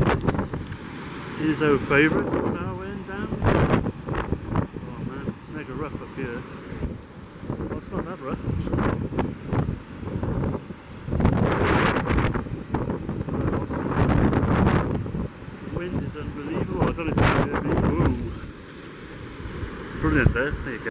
Here's our favourite, Clarewen Dam. Oh man, it's mega rough up here. Well, it's not that rough actually. The wind is unbelievable. I don't know if you can hear me. Whoa. Brilliant there. There you go.